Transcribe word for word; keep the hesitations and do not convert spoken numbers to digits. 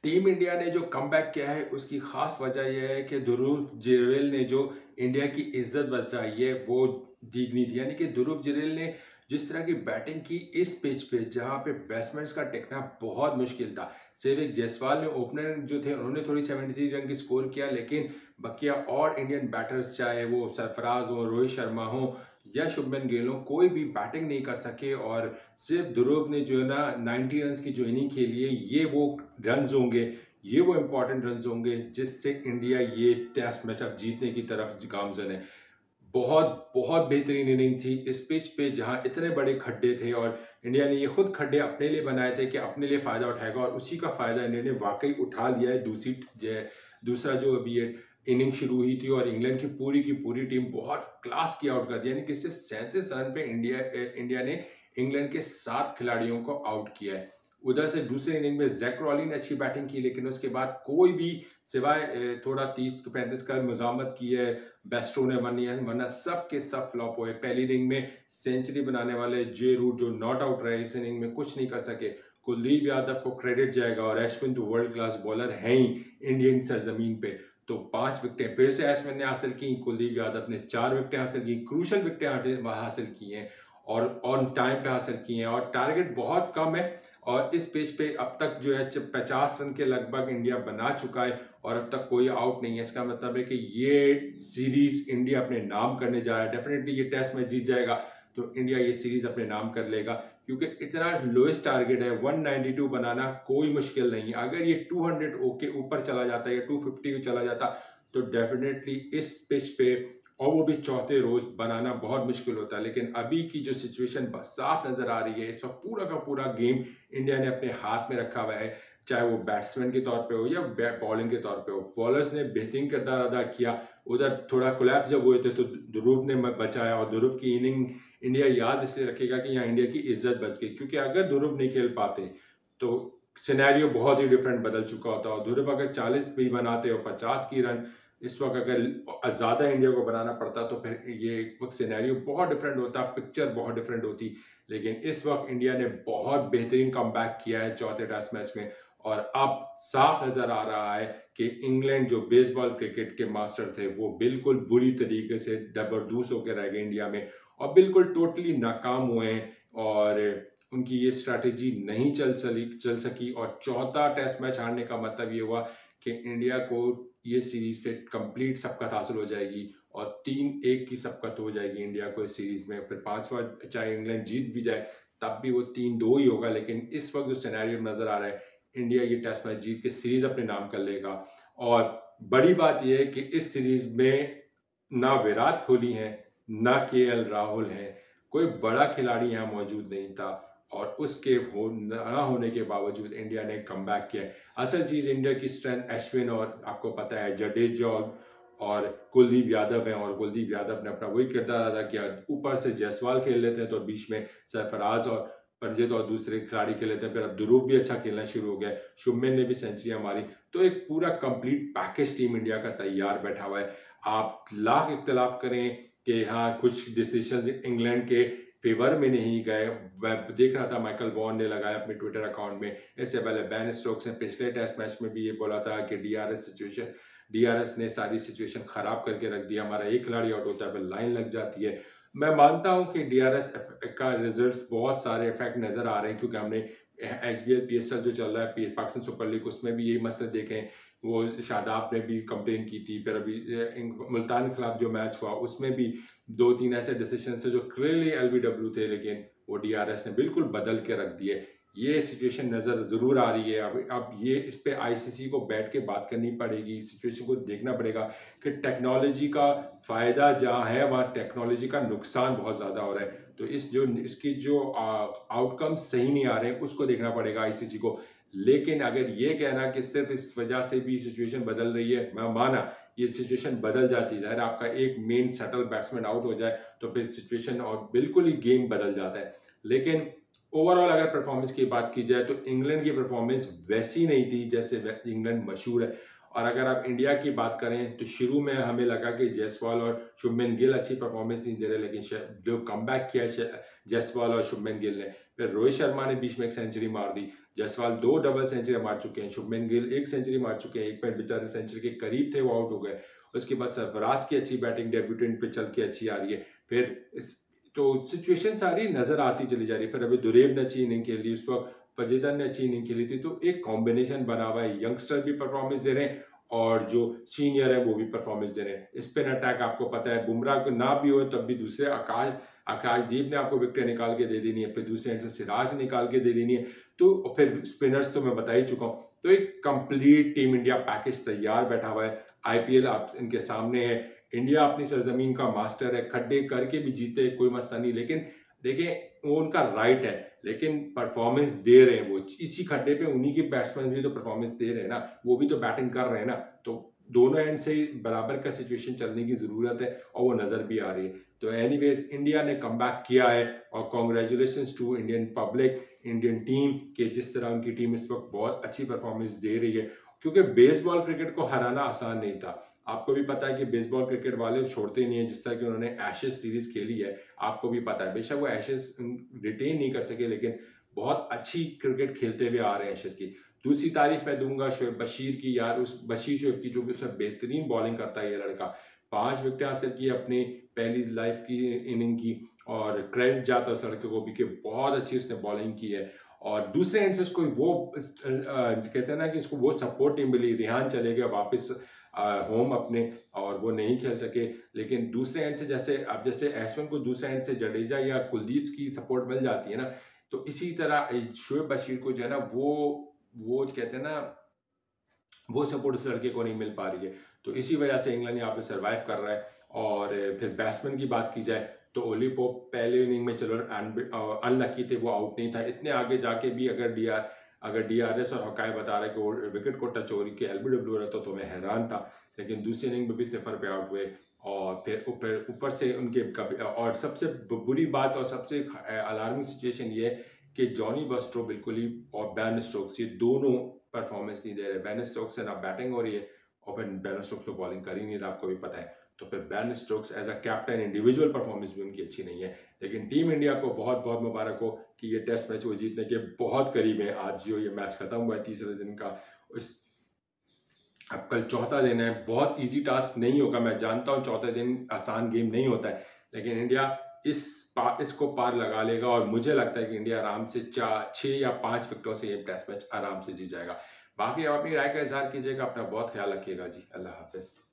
Team India ने जो comeback किया है उसकी खास वजह यह है कि ध्रुव जुरैल ने जो इंडिया की इज्जत बचाई है वो दीगनी थी। यानी कि ध्रुव जुरैल ने जिस तरह की बैटिंग की इस पिच पे जहां पे बैट्समैन का टिकना बहुत मुश्किल था। सेवक जायसवाल ने ओपनर जो थे उन्होंने थोड़ी तिहत्तर रन की स्कोर किया, लेकिन बकिया और इंडियन बैटर्स चाहे वो सरफराज हो, रोहित शर्मा हो या शुभमन गिल हो, कोई भी बैटिंग नहीं कर सके। और सिर्फ ध्रुव ने जो है ना नब्बे रन की जो इनिंग खेली है, ये वो रन होंगे, ये वो इंपॉर्टेंट रन होंगे जिससे इंडिया ये टेस्ट मैच अब जीतने की तरफ गामजन है। बहुत बहुत बेहतरीन इनिंग थी इस पिच पे जहां इतने बड़े खड्डे थे, और इंडिया ने ये खुद खड्डे अपने लिए बनाए थे कि अपने लिए फायदा उठाएगा, और उसी का फायदा इंडिया ने वाकई उठा लिया है। दूसरी दूसरा जो अभी ये इनिंग शुरू हुई थी और इंग्लैंड की पूरी की पूरी टीम बहुत क्लास की आउट कर दी। यानी कि सिर्फ सैंतीस रन पे इंडिया इंडिया ने इंग्लैंड के सात खिलाड़ियों को आउट किया है। उधर से दूसरे इनिंग में जैक क्रॉली ने अच्छी बैटिंग की, लेकिन उसके बाद कोई भी सिवाय थोड़ा तीस पैंतीस का मजामत की है बेस्टो ने बनी है, वरना सब के सब फ्लॉप हुए। पहली इनिंग में सेंचुरी बनाने वाले जे रूट जो नॉट आउट रहे इस इनिंग में कुछ नहीं कर सके। कुलदीप यादव को क्रेडिट जाएगा, और अश्विन तो वर्ल्ड क्लास बॉलर हैं ही इंडियन सरजमीन पे। तो पांच विकेटें फिर से अश्विन ने हासिल की, कुलदीप यादव ने चार विकेटें हासिल की, क्रूशल विकेटें हासिल की हैं और ऑन टाइम पे हासिल की हैं, और टारगेट बहुत कम है। और इस पेज पे अब तक जो है पचास रन के लगभग इंडिया बना चुका है और अब तक कोई आउट नहीं है। इसका मतलब है कि ये सीरीज इंडिया अपने नाम करने जा रहा है। डेफिनेटली ये टेस्ट मैच जीत जाएगा तो इंडिया ये सीरीज अपने नाम कर लेगा, क्योंकि इतना लोएस्ट टारगेट है। एक सौ बानवे बनाना कोई मुश्किल नहीं है। अगर ये दो सौ ओके ऊपर चला जाता है या दो सौ पचास चला जाता तो डेफिनेटली इस पिच पे और वो भी चौथे रोज बनाना बहुत मुश्किल होता है। लेकिन अभी की जो सिचुएशन साफ नजर आ रही है, इस वक्त पूरा का पूरा गेम इंडिया ने अपने हाथ में रखा हुआ है, चाहे वो बैट्समैन के तौर पे हो या बॉलिंग के तौर पे हो। बॉलर्स ने बेहतरीन किरदार अदा किया। उधर थोड़ा कोलैप्स जब हुए थे तो ध्रुव ने बचाया, और ध्रुव की इनिंग इंडिया याद इसलिए रखेगा कि यहाँ इंडिया की इज्जत बच गई, क्योंकि अगर ध्रुव नहीं खेल पाते तो सिनेरियो बहुत ही डिफरेंट बदल चुका होता। और ध्रुव अगर चालीस भी बनाते और पचास की रन इस वक्त अगर ज़्यादा इंडिया को बनाना पड़ता तो फिर ये वक्त सिनेरियो बहुत डिफरेंट होता, पिक्चर बहुत डिफरेंट होती। लेकिन इस वक्त इंडिया ने बहुत बेहतरीन कमबैक किया है चौथे टेस्ट मैच में, और अब साफ नजर आ रहा है कि इंग्लैंड जो बेसबॉल क्रिकेट के मास्टर थे वो बिल्कुल बुरी तरीके से डबरदूस होकर रह गए इंडिया में, और बिल्कुल टोटली नाकाम हुए हैं, और उनकी ये स्ट्रैटेजी नहीं चल सली चल सकी। और चौथा टेस्ट मैच हारने का मतलब ये हुआ कि इंडिया को ये सीरीज पे कंप्लीट सबकत हासिल हो जाएगी, और तीन एक की सबकत हो जाएगी इंडिया को इस सीरीज में। फिर पांचवा चाहे इंग्लैंड जीत भी जाए तब भी वो तीन दो ही होगा। लेकिन इस वक्त जो सिनेरियो नजर आ रहा है, इंडिया ये टेस्ट मैच जीत के सीरीज अपने नाम कर लेगा। और बड़ी बात यह है कि इस सीरीज में ना विराट कोहली है ना के एल राहुल है, कोई बड़ा खिलाड़ी यहाँ मौजूद नहीं था, और उसके हो ना होने के बावजूद इंडिया ने कमबैक किया है। असल चीज इंडिया की स्ट्रेंथ अश्विन और आपको पता है जडेजा और कुलदीप यादव हैं, और कुलदीप यादव ने अपना वही किरदार अदा किया। ऊपर से जायसवाल खेल लेते हैं तो बीच में सरफराज और पंजित और दूसरे खिलाड़ी खेल लेते हैं। फिर अब ध्रुव भी अच्छा खेलना शुरू हो गया, शुभमन ने भी सेंचुरियां मारी, तो एक पूरा कंप्लीट पैकेज टीम इंडिया का तैयार बैठा हुआ है। आप लाख इख्तलाफ करें कि हाँ कुछ डिसीजन इंग्लैंड के फेवर में नहीं गए। मैं देख रहा था माइकल वॉन ने लगाया अपने ट्विटर अकाउंट में, इससे पहले बैन स्टोक्स ने पिछले टेस्ट मैच में भी ये बोला था कि डीआरएस सिचुएशन डीआरएस ने सारी सिचुएशन खराब करके रख दिया, हमारा एक खिलाड़ी आउट होता है फिर लाइन लग जाती है। मैं मानता हूं कि डीआरएस का रिजल्ट्स बहुत सारे इफेक्ट नजर आ रहे हैं, क्योंकि हमने H B L P S L जो चल रहा है पाकिस्तान सुपर लीग उसमें भी यही मसले देखे। वो शादाब ने भी कंप्लेन की थी, फिर अभी मुल्तान के खिलाफ जो मैच हुआ उसमें भी दो तीन ऐसे डिसीजन थे जो क्लियरली एलबीडब्ल्यू थे, लेकिन वो डीआरएस ने बिल्कुल बदल के रख दिए। ये सिचुएशन नज़र ज़रूर आ रही है। अब अब ये इस पे आईसीसी को बैठ के बात करनी पड़ेगी, सिचुएशन को देखना पड़ेगा कि टेक्नोलॉजी का फ़ायदा जहाँ है वहाँ टेक्नोलॉजी का नुकसान बहुत ज़्यादा हो रहा है। तो इस जो इसकी जो आउटकम सही नहीं आ रहे हैं उसको देखना पड़ेगा आईसीसी को। लेकिन अगर ये कहना कि सिर्फ इस वजह से भी सिचुएशन बदल रही है, मैं माना ये सिचुएशन बदल जाती है। आपका एक मेन सेटल बैट्समैन आउट हो जाए तो फिर सिचुएशन और बिल्कुल ही गेम बदल जाता है। लेकिन ओवरऑल अगर परफॉर्मेंस की बात की जाए तो इंग्लैंड की परफॉर्मेंस वैसी नहीं थी जैसे इंग्लैंड मशहूर है। और अगर आप इंडिया की बात करें तो शुरू में हमें लगा कि जायसवाल और शुभमन गिल अच्छी परफॉर्मेंस नहीं दे रहे, लेकिन जो कमबैक किया जायसवाल और शुभमन गिल ने, फिर रोहित शर्मा ने बीच में एक सेंचुरी मार दी, जायसवाल दो डबल सेंचुरी मार चुके हैं, शुभमन गिल एक सेंचुरी मार चुके हैं, एक पॉइंट बेचारे सेंचुरी के करीब थे, वो आउट हो गए। उसके बाद सरफराज की अच्छी बैटिंग डेब्यूटेंट पे चल के अच्छी आ रही है। फिर इस तो सिचुएशन सारी नजर आती चली जा रही है। फिर अभी दुरेब ने अच्छी इनिंग खेली, उस वक्त पजेदर ने अच्छी इनिंग खेली थी। तो एक कॉम्बिनेशन बना हुआ है, यंगस्टर भी परफॉर्मेंस दे रहे हैं और जो सीनियर है वो भी परफॉर्मेंस दे रहे हैं। स्पिन अटैक आपको पता है, बुमराह को ना भी हो तब भी दूसरे आकाश आकाशदीप ने आपको विकेट निकाल के दे देनी है, फिर दूसरे एंड से सिराज निकाल के दे देनी है। तो फिर स्पिनर्स तो मैं बता ही चुका हूँ। तो एक कंप्लीट टीम इंडिया पैकेज तैयार बैठा हुआ है। आईपीएल आप इनके सामने है, इंडिया अपनी सरजमीन का मास्टर है, खड्डे करके भी जीते कोई मसला नहीं, लेकिन देखिए वो उनका राइट है, लेकिन परफॉर्मेंस दे रहे हैं वो इसी खड्डे पे। उन्हीं के बैट्समैन भी तो परफॉर्मेंस दे रहे हैं ना, वो भी तो बैटिंग कर रहे हैं ना। तो दोनों एंड से बराबर का सिचुएशन चलने की जरूरत है और वो नजर भी आ रही है। तो एनीवेज इंडिया ने कम बैक किया है और congratulations to Indian public, Indian team के जिस तरह उनकी टीम इस वक्त बहुत अच्छी परफॉर्मेंस दे रही है। क्योंकि बेसबॉल क्रिकेट को हराना आसान नहीं था। आपको भी पता है कि बेसबॉल क्रिकेट वाले छोड़ते नहीं है, जिस तरह की उन्होंने एशेज सीरीज खेली है आपको भी पता है। बेशक वो एशेज रिटेन नहीं कर सके, लेकिन बहुत अच्छी क्रिकेट खेलते हुए आ रहे हैं एशेज की। दूसरी तारीफ मैं दूंगा शोएब बशीर की, यार उस बशीर शोएब की जो भी उसमें बेहतरीन बॉलिंग करता है ये लड़का। पांच विकेट हासिल की अपनी पहली लाइफ की इनिंग की, और क्रेडिट जाता है उस लड़के को भी कि बहुत अच्छी उसने बॉलिंग की है। और दूसरे एंड से इसको वो कहते हैं ना कि इसको वो सपोर्ट टीम मिली, रिहान चले गए वापस होम अपने और वो नहीं खेल सके। लेकिन दूसरे एंड से जैसे अब जैसे एसवन को दूसरे एंड से जडेजा या कुलदीप की सपोर्ट मिल जाती है ना, तो इसी तरह शोएब बशीर को जो है ना वो वो कहते हैं ना वो सपोर्ट उस लड़के को नहीं मिल पा रही है। तो इसी वजह से इंग्लैंड यहाँ पे सर्वाइव कर रहा है। और फिर बैट्समैन की बात की जाए तो ओली पोप पहले इनिंग में चलो अनलकी थे, वो आउट नहीं था। इतने आगे जाके भी अगर डी आर अगर डीआरएस और हकाय बता रहे कि वो विकेट को टच हो रही कि एलबीडब्ल्यू रहता तो मैं हैरान था। लेकिन दूसरी इनिंग में भी सिफर पे आउट हुए और फिर ऊपर ऊपर से उनके कभी, और सबसे बुरी बात और सबसे अलार्मिंग सिचुएशन ये है कि जॉनी बस्ट्रो बिल्कुल ही और बैन स्टोक्स ये दोनों परफॉर्मेंस नहीं दे रहे। बैन स्टोक्स से ना बैटिंग हो रही है और फिर बैन स्टोक्स तो बॉलिंग कर ही नहीं रहा, आपको भी पता है। तो फिर Ben Stokes as a captain individual performance भी उनकी अच्छी नहीं है। लेकिन टीम इंडिया को बहुत बहुत मुबारक हो कि ये टेस्ट मैच वो जीतने के बहुत करीब है। आज जो ये मैच खत्म हुआ है तीसरे दिन का, इस अब कल चौथा दिन है। बहुत इजी टास्क नहीं होगा, मैं जानता हूँ चौथे दिन आसान गेम नहीं होता है, लेकिन इंडिया इस पा, इसको पार लगा लेगा और मुझे लगता है कि इंडिया आराम से चार छः या पाँच विकेटों से ये टेस्ट मैच आराम से जीत जाएगा। बाकी आप अपनी राय का इजहार कीजिएगा। अपना बहुत ख्याल रखिएगा जी। अल्लाह हाफिज़।